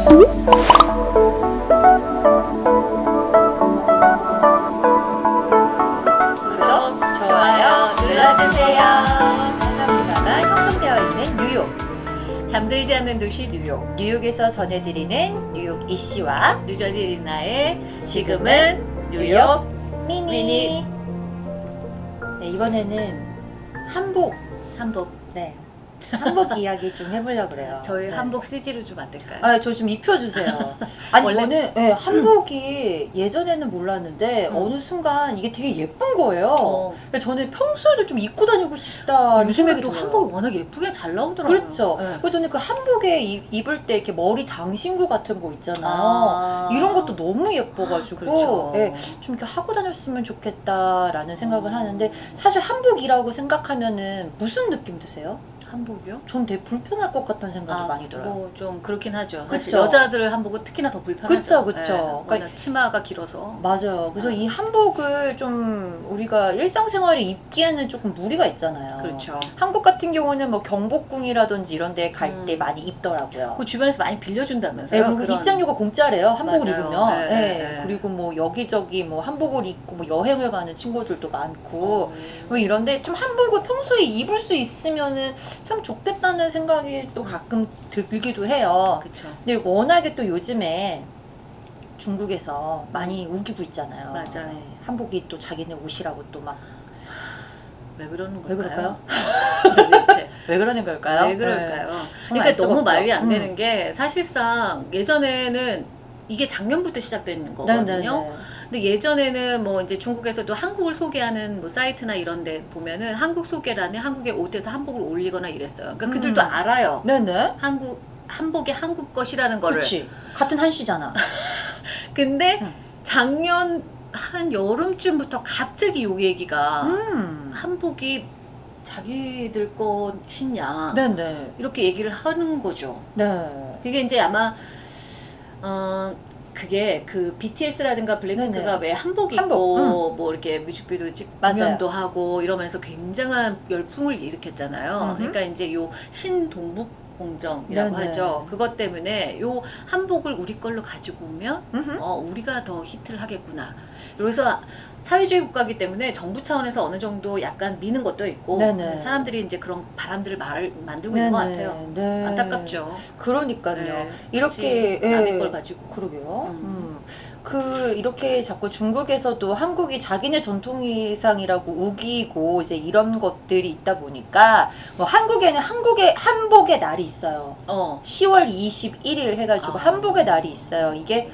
잠들지 않는 도시 뉴욕. 뉴욕에서 전해드리는 뉴욕 이씨와 뉴저지 리나의 지금은 뉴욕 미니. 네, 이번에는 한복. 네. 한복 이야기 좀 해보려고 그래요. 저희 네. 한복 CG로 좀 안 될까요? 아, 저 좀 입혀주세요. 아니 저는 네, 한복이 예전에는 몰랐는데 어느 순간 이게 되게 예쁜 거예요. 저는 평소에도 좀 입고 다니고 싶다. 요즘에 또 한복이 워낙 예쁘게 잘 나오더라고요. 그렇죠. 네. 그래서 저는 그 한복에 입을 때 이렇게 머리 장신구 같은 거 있잖아요. 이런 것도 너무 예뻐가지고 그렇죠. 네, 좀 이렇게 하고 다녔으면 좋겠다라는 생각을 하는데, 사실 한복이라고 생각하면은 무슨 느낌 드세요? 한복이요? 전 되게 불편할 것 같다는 생각이 많이 들어요. 뭐 좀 그렇긴 하죠. 그쵸? 사실 여자들 한복은 특히나 더 불편하죠. 그쵸. 네, 그러니까 치마가 길어서. 맞아요. 그래서 이 한복을 좀 우리가 일상생활에 입기에는 조금 무리가 있잖아요. 그렇죠. 한국 같은 경우는 뭐 경복궁이라든지 이런 데 갈 때 많이 입더라고요. 그 주변에서 많이 빌려준다면서요? 네, 그리고 입장료가 공짜래요. 한복을 맞아요. 입으면. 네, 네. 네. 그리고 뭐 여기저기 뭐 한복을 입고 뭐 여행을 가는 친구들도 많고 뭐 이런데, 좀 한복을 평소에 입을 수 있으면은 참 좋겠다는 생각이 또 가끔 들기도 해요. 그쵸. 근데 워낙에 또 요즘에 중국에서 많이 우기고 있잖아요. 맞아요. 네, 한복이 또 자기네 옷이라고 또 막. 왜 그러는 왜 걸까요? 그럴까요? 왜 그러는 걸까요? 왜 그럴까요? 네. 그러니까 너무 말이 안 되는 게, 사실상 예전에는 이게 작년부터 시작된 거거든요. 네네네. 근데 예전에는 뭐 이제 중국에서도 한국을 소개하는 뭐 사이트나 이런 데 보면은 한국 소개란에 한국의 옷에서 한복을 올리거나 이랬어요. 그러니까 그들도 알아요. 네네. 한복이 한국 것이라는 거를. 그렇지. 같은 한시잖아. 근데 작년 한 여름쯤부터 갑자기 요 얘기가 한복이 자기들 것이냐. 네네. 이렇게 얘기를 하는 거죠. 네. 그게 이제 아마 그게 그 BTS라든가 블랙핑크가 왜 한복 입고 뭐 이렇게 뮤직비디오 찍고 공연도 하고 이러면서 굉장한 열풍을 일으켰잖아요. 그러니까 이제 요 신동북 공정이라고 하죠. 그것 때문에 요 한복을 우리 걸로 가지고 오면 우리가 더 히트를 하겠구나. 그래서 사회주의 국가이기 때문에 정부 차원에서 어느 정도 약간 미는 것도 있고, 사람들이 이제 그런 바람들을 만들고 있는 것 같아요. 네. 안타깝죠. 그러니까요. 네. 이렇게 남의 걸 가지고. 그러게요. 이렇게 자꾸 중국에서도 한국이 자기네 전통의상이라고 우기고 이제 이런 것들이 있다 보니까, 뭐 한국에는 한복의 날이 있어요. 10월 21일 해가지고 한복의 날이 있어요. 이게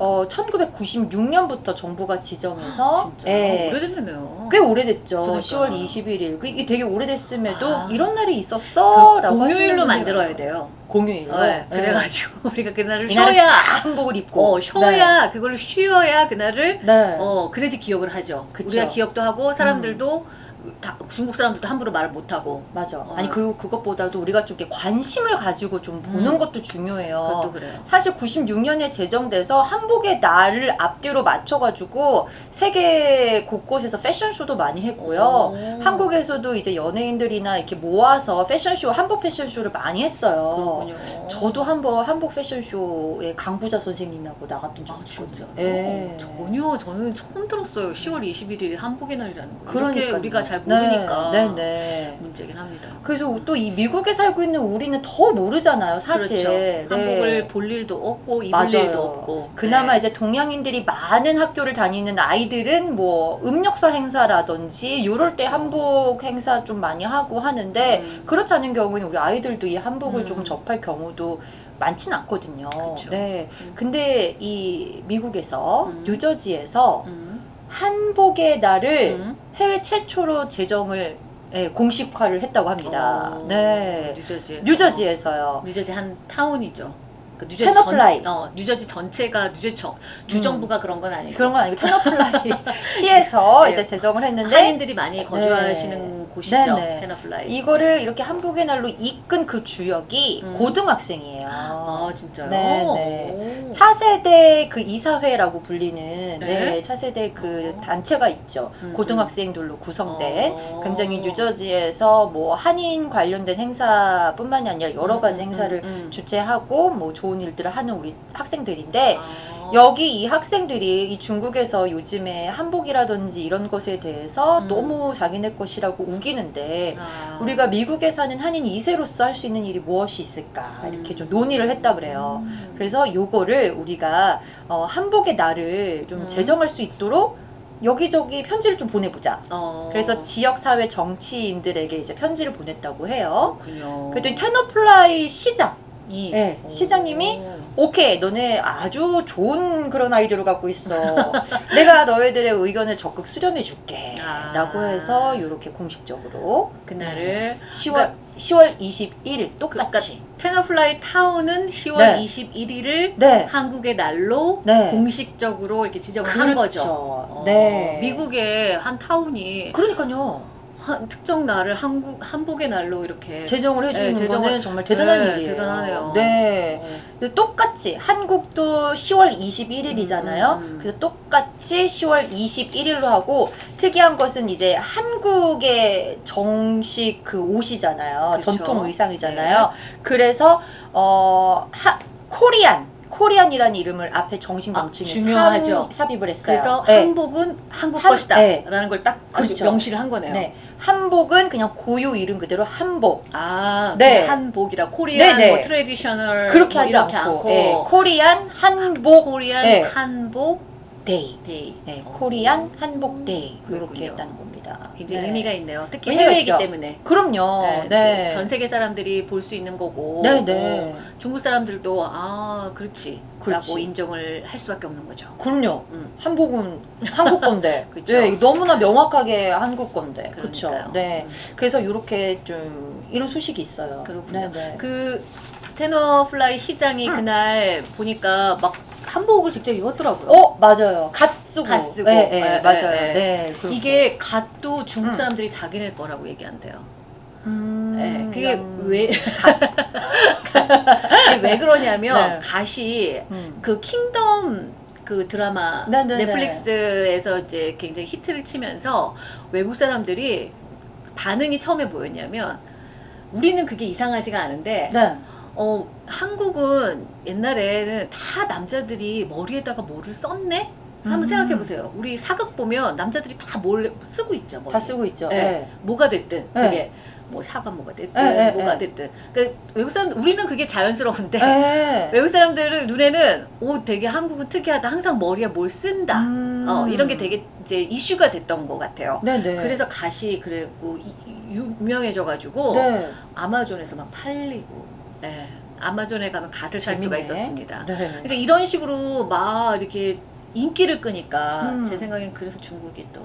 1996년부터 정부가 지정해서 오래됐네요. 꽤 오래됐죠. 그러니까. 10월 21일. 이게 되게 오래됐음에도 이런 날이 있었어? 라고 공휴일로 만들어야 돼요. 공휴일로? 네. 그래가지고 우리가 그날을 쉬어야 한복을 입고 쉬어야 그걸로 쉬어야 그날을 그래야지 기억을 하죠. 그쵸. 우리가 기억도 하고 사람들도 중국 사람들도 함부로 말을 못하고. 맞아. 아니 그리고 그것보다도 우리가 좀 이렇게 관심을 가지고 좀 보는 것도 중요해요. 그것도 그래요. 사실 96년에 제정돼서 한복의 날을 앞뒤로 맞춰가지고 세계 곳곳에서 패션쇼도 많이 했고요. 한국에서도 이제 연예인들이나 이렇게 모아서 패션쇼, 한복 패션쇼를 많이 했어요. 그렇군요. 저도 한번 한복 패션쇼에 강부자 선생님하고 나갔던 적이 있거든요. 전혀 저는 처음 들었어요. 10월 21일이 한복의 날이라는 거. 그러니까 우리가 잘 모르니까 네네. 문제긴 합니다. 그래서 또 이 미국에 살고 있는 우리는 더 모르잖아요, 사실. 그렇죠. 한복을 볼 일도 없고 입을 일도 없고. 그나마 이제 동양인들이 많은 학교를 다니는 아이들은 뭐 음력설 행사라든지 요럴 때 한복 행사 좀 많이 하고 하는데, 그렇지 않은 경우는 우리 아이들도 이 한복을 조금 접할 경우도 많진 않거든요. 그쵸. 네. 근데 이 미국에서 뉴저지에서 한복의 날을 해외 최초로 제정을 공식화를 했다고 합니다. 네. 뉴저지에서요. 뉴저지 한 타운이죠. 그 테너플라이. 뉴저지 전체가 주정부가 그런 건 아니고. 그런 건 아니고 테너플라이 시에서 이제 제정을 했는데, 한인들이 많이 거주하시는 곳이죠. 테너플라이. 이거를 이렇게 한복의 날로 이끈 그 주역이 고등학생이에요. 진짜요? 네, 네. 차세대 그 이사회라고 불리는 네, 차세대 그 단체가 있죠. 고등학생들로 구성된 굉장히 뉴저지에서 뭐 한인 관련된 행사뿐만이 아니라 여러 가지 행사를 주최하고 뭐 좋은 일들을 하는 우리 학생들인데 여기 이 학생들이 이 중국에서 요즘에 한복이라든지 이런 것에 대해서 너무 자기네 것이라고 우기는데 우리가 미국에 사는 한인 2세로서 할 수 있는 일이 무엇이 있을까 이렇게 좀 논의를 했다 그래요. 그래서 요거를 우리가 한복의 날을 좀 제정할 수 있도록 여기저기 편지를 좀 보내보자. 그래서 지역사회 정치인들에게 이제 편지를 보냈다고 해요. 그랬더니 테너플라이 시장 네, 시장님이 오케이 너네 아주 좋은 그런 아이디어를 갖고 있어. 내가 너희들의 의견을 적극 수렴해 줄게 라고 해서 이렇게 공식적으로 그날을 10월 21일 똑같이 그러니까 테너플라이 타운은 10월 21일을 네. 한국의 날로 네. 공식적으로 이렇게 지정을 그렇죠. 한 거죠. 네. 미국의 한 타운이 그러니까요. 특정 날을 한복의 날로 이렇게 제정을 해주는 거는 정말 대단한 일이에요. 대단하네요. 네. 똑같이 한국도 10월 21일이잖아요. 그래서 똑같이 10월 21일로 하고 특이한 것은 이제 한국의 정식 그 옷이잖아요. 그쵸. 전통 의상이잖아요. 네. 그래서 코리안이라는 이름을 앞에 정식 명칭에 중요하죠. 삽입을 했어요. 그래서 네. 한복은 한국 것이다 네. 라는 걸 딱 그렇죠. 명시를 한 거네요. 네. 한복은 그냥 고유 이름 그대로 한복. 네. 한복이라 코리안 네. 뭐 트레디셔널 그렇게 뭐 하지 않고 네. 코리안 한복 데이. 네. 코리안 한복 데이 이렇게 했다는 겁니다. 굉장히 의미가 있네요. 특히 의미가 해외이기 있죠. 때문에. 그럼요. 네. 전 세계 사람들이 볼 수 있는 거고 중국 사람들도 그렇지 라고 인정을 할 수밖에 없는 거죠. 그럼요. 한복은 한국 건데 네, 너무나 명확하게 한국 건데 그렇죠. 네. 그래서 이렇게 좀 이런 소식이 있어요. 그렇군요. 그 테너플라이 시장이 그날 보니까 막 한복을 직접 입었더라고요. 맞아요. 갓 쓰고. 네, 맞아요. 네, 이게 갓도 중국 사람들이 자기네 거라고 얘기한대요. 네, 그게 왜 그러냐면 갓이 그 킹덤 그 드라마 넷플릭스에서 이제 굉장히 히트를 치면서 외국 사람들이 반응이 처음에 뭐였냐면 우리는 그게 이상하지가 않은데 한국은 옛날에는 다 남자들이 머리에다가 뭐를 썼네? 한번 생각해 보세요. 우리 사극 보면 남자들이 다 뭘 쓰고 있죠. 머리에. 다 쓰고 있죠. 뭐가 됐든 그게 뭐 사과모가 됐든 뭐가 됐든. 그러니까 외국 사람들 우리는 그게 자연스러운데 외국 사람들은 눈에는 되게 한국은 특이하다. 항상 머리에 뭘 쓴다. 이런 게 되게 이제 이슈가 됐던 것 같아요. 그래서 갓이 그리고 유명해져가지고 아마존에서 막 팔리고. 아마존에 가면 갓을 살 수가 있었습니다. 그러니까 이런 식으로 막 이렇게 인기를 끄니까 제 생각엔 그래서 중국이 또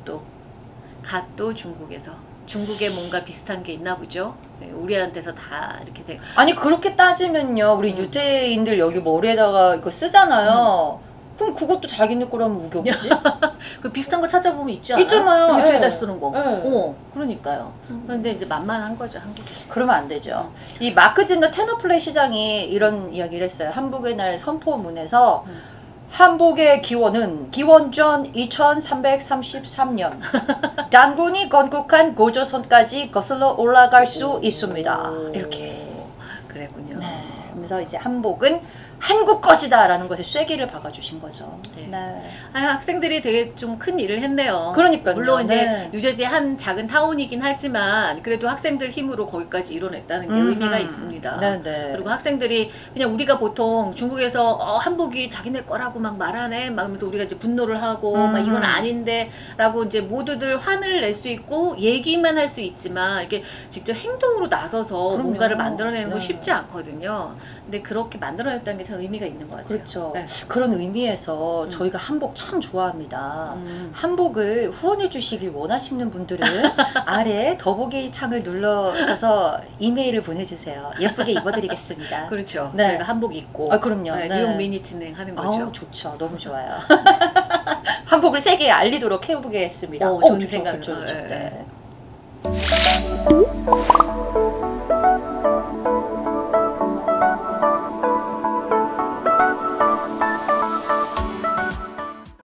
갓도 중국에 뭔가 비슷한 게 있나 보죠. 우리한테서 다 이렇게 돼. 아니 그렇게 따지면요, 우리 유태인들 여기 머리에다가 이거 쓰잖아요. 그럼 그것도 자기네 거라면 우겨보지? 그 비슷한 거 찾아보면 있지 않아요? 있잖아요. 유튜브에다 쓰는 거. 그러니까요. 근데 이제 만만한 거죠, 한국이. 그러면 안 되죠. 이 마크 진더 테너플레이 시장이 이런 이야기를 했어요. 한복의 날 선포문에서 한복의 기원전 2333년 단군이 건국한 고조선까지 거슬러 올라갈 수 있습니다. 이렇게 그랬군요. 그래서 이제 한복은 한국 것이다 라는 것에 쐐기를 박아주신 거죠. 학생들이 되게 좀 큰 일을 했네요. 그러니까요. 물론 이제 뉴저지 한 작은 타운이긴 하지만 그래도 학생들 힘으로 거기까지 이뤄냈다는 게 의미가 있습니다. 그리고 학생들이 그냥 우리가 보통 중국에서 한복이 자기네 거라고 막 말하네 막 하면서 우리가 이제 분노를 하고 막 이건 아닌데 라고 이제 모두들 화를 낼 수 있고 얘기만 할 수 있지만 이렇게 직접 행동으로 나서서 뭔가를 만들어내는 건 쉽지 않거든요. 근데 그렇게 만들어냈다는 게 참 의미가 있는 것 같아요. 그렇죠. 그런 의미에서 저희가 한복 참 좋아합니다. 한복을 후원해 주시길 원하시는 분들은 아래 더보기 창을 눌러서 이메일을 보내주세요. 예쁘게 입어드리겠습니다. 그렇죠. 저희가 한복 입고 그럼요. 뉴욕 미니 진행하는 거죠. 좋죠. 너무 좋아요. 한복을 세계에 알리도록 해보겠습니다. 좋은 좋죠. 생각이죠. 네.